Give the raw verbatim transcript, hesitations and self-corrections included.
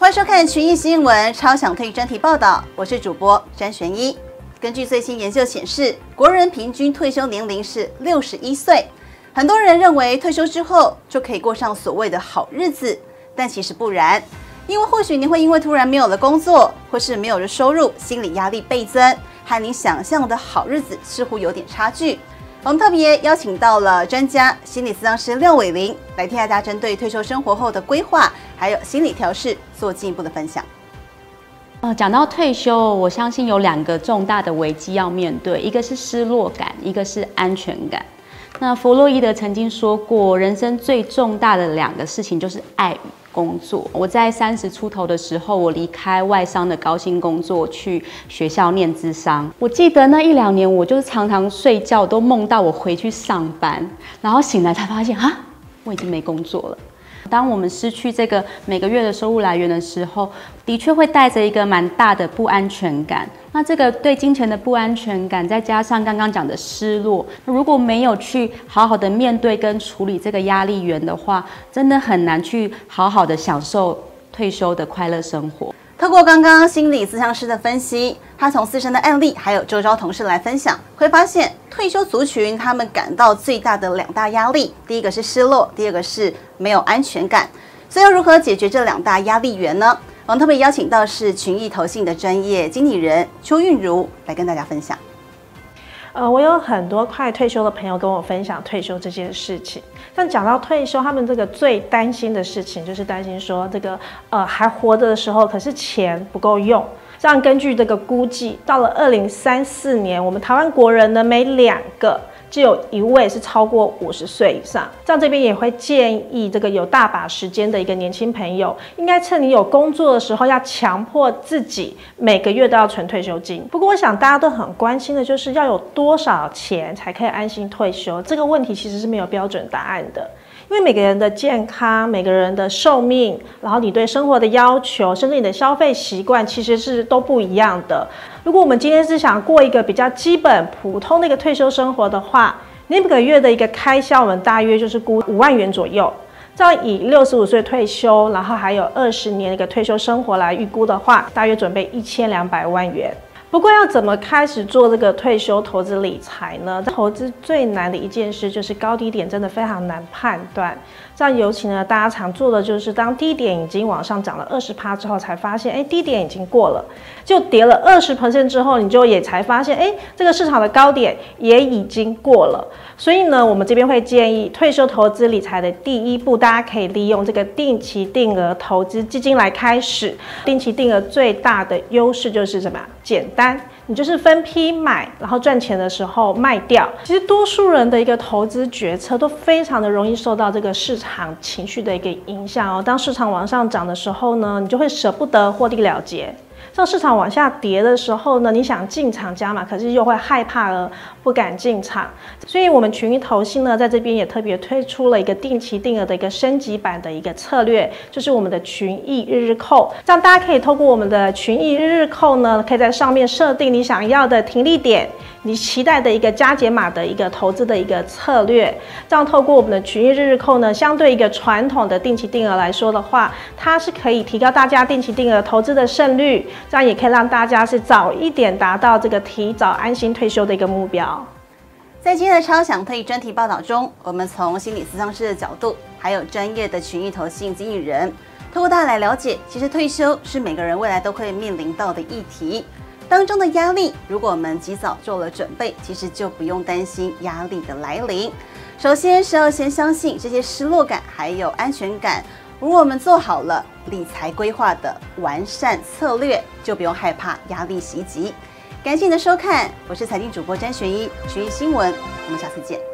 欢迎收看群益新闻超想退专题报道，我是主播詹璇依。根据最新研究显示，国人平均退休年龄是六十一岁。很多人认为退休之后就可以过上所谓的好日子，但其实不然。因为或许你会因为突然没有了工作，或是没有了收入，心理压力倍增，和你想象的好日子似乎有点差距。我们特别邀请到了专家心理咨商师廖伟玲来替大家针对退休生活后的规划，还有心理调试做进一步的分享。 呃，讲到退休，我相信有两个重大的危机要面对，一个是失落感，一个是安全感。那弗洛伊德曾经说过，人生最重大的两个事情就是爱与工作。我在三十出头的时候，我离开外商的高薪工作，去学校念咨商。我记得那一两年，我就是常常睡觉都梦到我回去上班，然后醒来才发现啊，我已经没工作了。当我们失去这个每个月的收入来源的时候，的确会带着一个蛮大的不安全感。那这个对金钱的不安全感，再加上刚刚讲的失落，如果没有去好好的面对跟处理这个压力源的话，真的很难去好好的享受退休的快乐生活。 透过刚刚心理咨商师的分析，他从自身的案例还有周遭同事来分享，会发现退休族群他们感到最大的两大压力，第一个是失落，第二个是没有安全感。所以要如何解决这两大压力源呢？我们特别邀请到是群益投信的专业经理人邱韵如来跟大家分享。 呃，我有很多快退休的朋友跟我分享退休这件事情。但讲到退休，他们这个最担心的事情就是担心说，这个呃还活着的时候，可是钱不够用。这样根据这个估计，到了二零三四年，我们台湾国人呢每两个就有一位是超过五十岁以上。这样这边也会建议这个有大把时间的一个年轻朋友，应该趁你有工作的时候，要强迫自己每个月都要存退休金。不过我想大家都很关心的就是要有多少钱才可以安心退休，这个问题其实是没有标准答案的。因为每个人的健康、每个人的寿命，然后你对生活的要求，甚至你的消费习惯，其实是都不一样的。如果我们今天是想过一个比较基本、普通的一个退休生活的话，你每个月的一个开销，我们大约就是估五万元左右。这样以六十五岁退休，然后还有二十年的一个退休生活来预估的话，大约准备一千两百万元。不过要怎么开始做这个退休投资理财呢？投资最难的一件事就是高低点真的非常难判断。这样尤其呢，大家常做的就是当低点已经往上涨了 百分之二十 之后，才发现，哎，低点已经过了，就跌了 百分之二十 之后，你就也才发现，哎，这个市场的高点也已经过了。所以呢，我们这边会建议退休投资理财的第一步，大家可以利用这个定期定额投资基金来开始。定期定额最大的优势就是什么？简单。你就是分批买，然后赚钱的时候卖掉。其实多数人的一个投资决策都非常的容易受到这个市场情绪的一个影响哦。当市场往上涨的时候呢，你就会舍不得获利了结。当市场往下跌的时候呢，你想进场加码，可是又会害怕而不敢进场。所以我们群益投信呢，在这边也特别推出了一个定期定额的一个升级版的一个策略，就是我们的群益日日扣。这样大家可以透过我们的群益日日扣呢，可以在上面设定你想要的停利点，你期待的一个加减码的一个投资的一个策略。这样透过我们的群益日日扣呢，相对一个传统的定期定额来说的话，它是可以提高大家定期定额投资的胜率。这样也可以让大家是早一点达到这个提早安心退休的一个目标。 在今天的超想退专题报道中，我们从心理咨商师的角度，还有专业的群益投信经理人，透过大家来了解，其实退休是每个人未来都会面临到的议题当中的压力。如果我们及早做了准备，其实就不用担心压力的来临。首先是要先相信这些失落感还有安全感。如果我们做好了理财规划的完善策略，就不用害怕压力袭击。感谢你的收看，我是财经主播詹璇依，群益新闻，我们下次见。